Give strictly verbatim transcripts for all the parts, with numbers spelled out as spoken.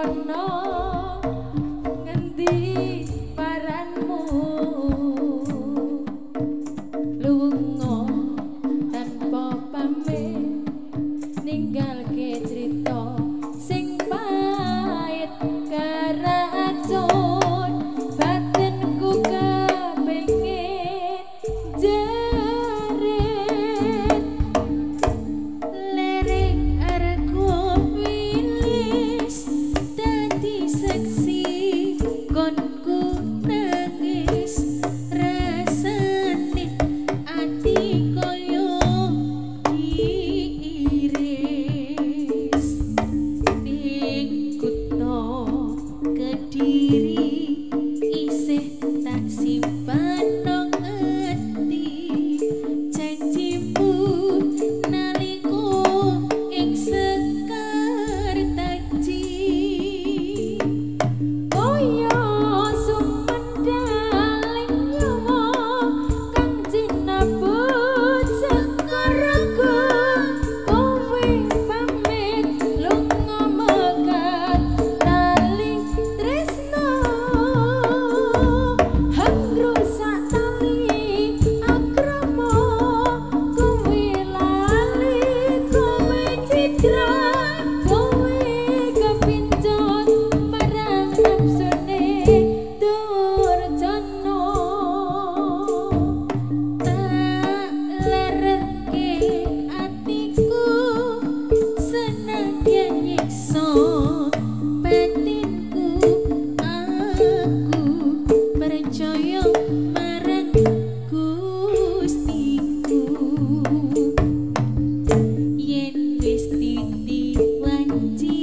ono ngendi paranmu lunga tanpa pamit ninggalke cerita sing pahit karacun batinku kepengin jerit lirik areko wilis dadi seksi konku nangis rasane ati koyo diiris ning kutha Kediri isih tak simpan nang ati janjimu naliko ing sekar taji koyo sumendhaling nyawa kang jinabut sekaraku kowe pamit lunga megat tali tresno hangrusak tali akrama kowe lali kowe citra kowe kepincut marang nafsune durjana tak lereke atiku senadyan nyiksa batinku aku percaya marang Gustiku yen wis titi wanci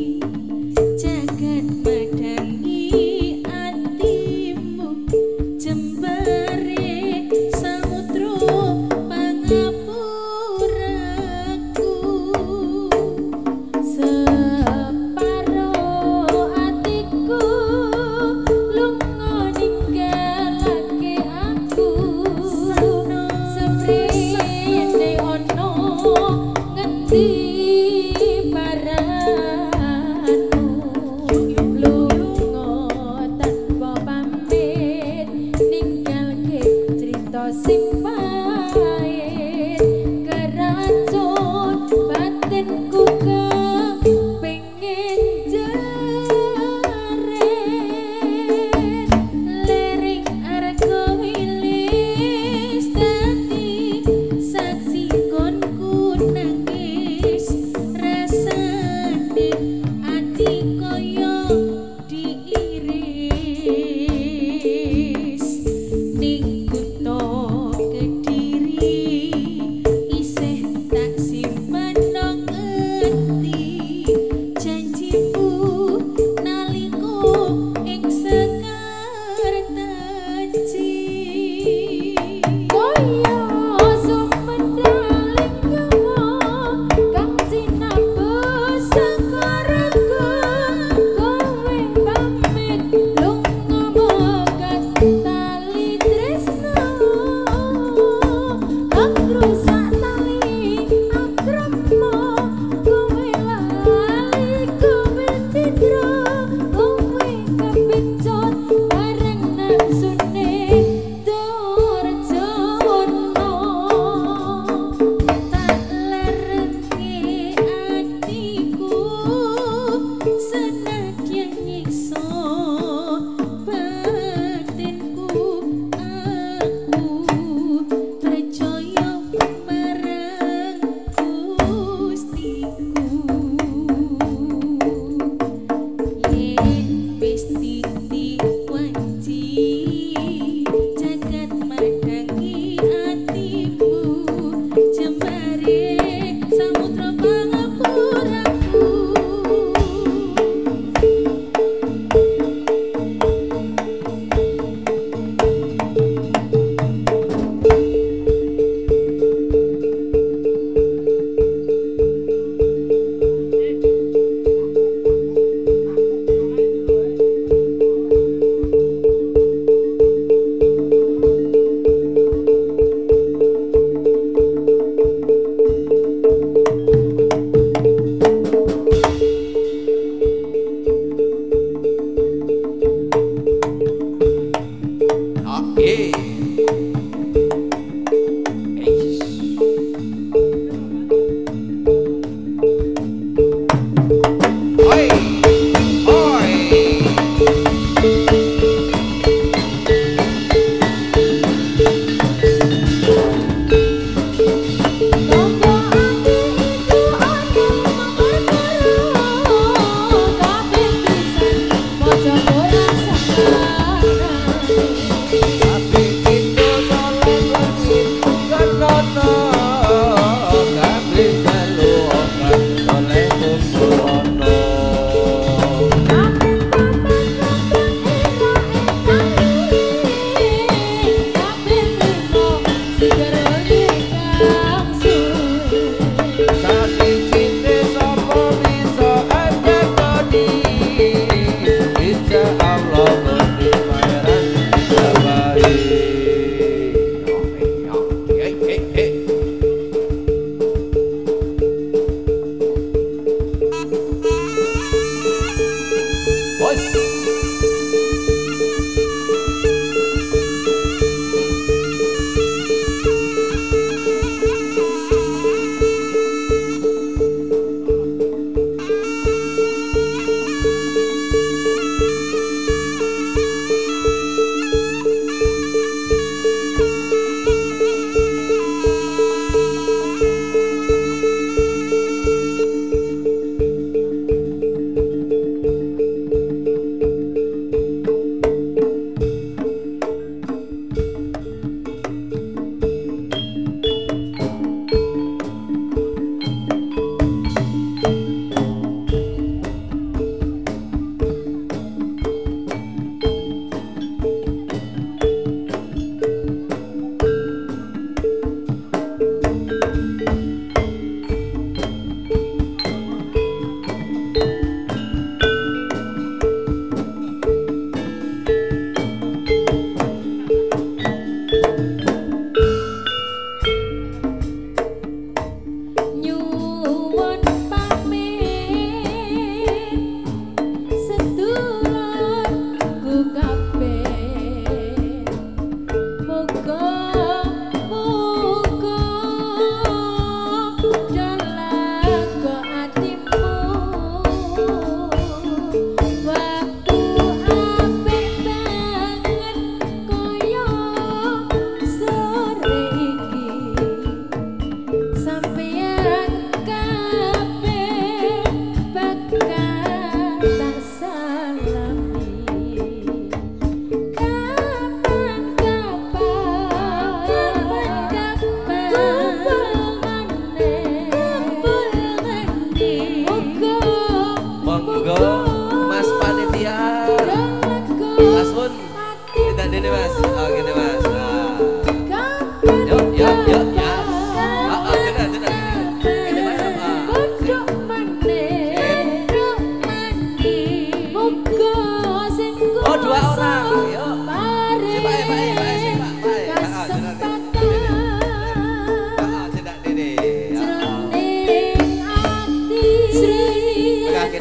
jagat madangi atimu jembare samudra pangapuraku separo atiku lunga ninggalake aku seprene ono ngendi paranmu lunga tanpa pamit ninggalke cerita sing pahit keracun batinku kepengin jerit lirik areko wilis dadi saksi konku nangis rasane ati koyo diiris ning kutha Kediri isih tak simpan nang ati janjimu naliko ing sekar taji koyo sumendhaling nyawa kang jinabut sekaraku kowe pamit lunga megat tali tresno angrusak tali akrama kowe lali kowe citra kowe kepincut bareng nafsune durjana tak lereke atiku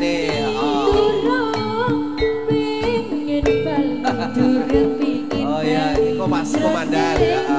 ini. Oh. Durung pingin balik, durung pingin Oh ya, ini kok Mas Komandan.